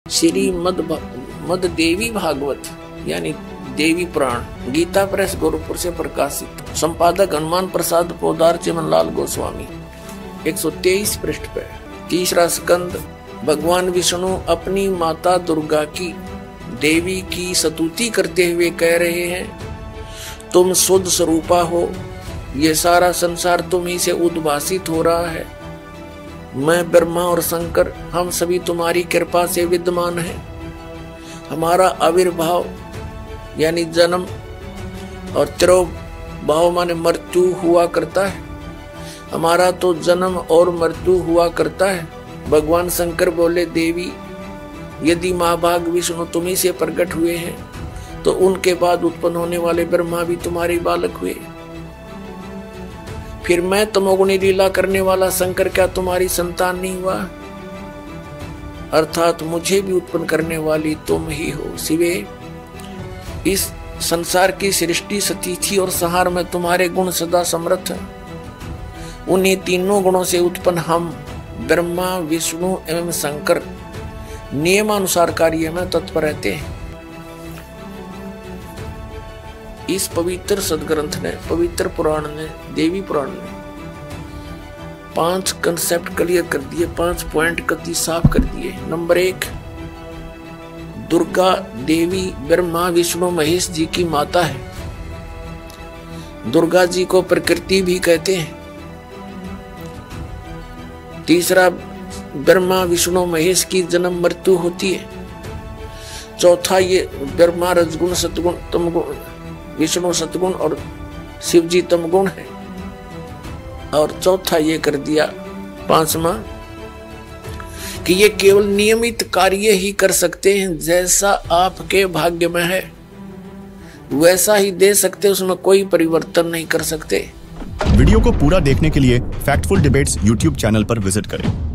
श्री मद देवी भागवत यानी देवी पुराण, गीता प्रेस गोरखपुर से प्रकाशित। संपादक हनुमान प्रसाद पोदार चिमनलाल गोस्वामी। 123 पृष्ठ पे। तीसरा स्कंद। भगवान विष्णु अपनी माता दुर्गा की, देवी की स्तुति करते हुए कह रहे हैं, तुम शुद्ध स्वरूपा हो, ये सारा संसार तुम ही से उद्भासित हो रहा है। मैं ब्रह्मा और शंकर, हम सभी तुम्हारी कृपा से विद्यमान हैं। हमारा आविर्भाव यानी जन्म और तिरोभाव माने मृत्यु हुआ करता है। हमारा तो जन्म और मृत्यु हुआ करता है। भगवान शंकर बोले, देवी यदि महाभाग विष्णु तुम्ही से प्रकट हुए हैं तो उनके बाद उत्पन्न होने वाले ब्रह्मा भी तुम्हारे बालक हुए। फिर मैं तमोगुणी लीला करने वाला शंकर क्या तुम्हारी संतान नहीं हुआ? अर्थात मुझे भी उत्पन्न करने वाली तुम ही हो। शिवे, इस संसार की सृष्टि, स्थिति और संहार में तुम्हारे गुण सदा समर्थ हैं। उन्हीं तीनों गुणों से उत्पन्न हम ब्रह्मा, विष्णु एवं शंकर नियमानुसार कार्य में तत्पर रहते हैं। इस पवित्र सदग्रंथ ने, पवित्र पुराण ने, देवी पुराण ने 5 कंसेप्ट क्लियर कर दिए, 5 पॉइंट कति साफ कर दिए। नंबर 1, दुर्गा देवी ब्रह्मा विष्णु महेश जी की माता है। दुर्गा जी को प्रकृति भी कहते हैं। तीसरा, ब्रह्मा विष्णु महेश की जन्म मृत्यु होती है। चौथा, ये ब्रह्मा रजगुण सतगुण तमगुण, विष्णु सतगुण और शिव जी तमगुण है। और चौथा ये कर दिया, 5वां, कि ये केवल नियमित कार्य ही कर सकते हैं। जैसा आपके भाग्य में है वैसा ही दे सकते, उसमें कोई परिवर्तन नहीं कर सकते। वीडियो को पूरा देखने के लिए फैक्टफुल डिबेट्स यूट्यूब चैनल पर विजिट करें।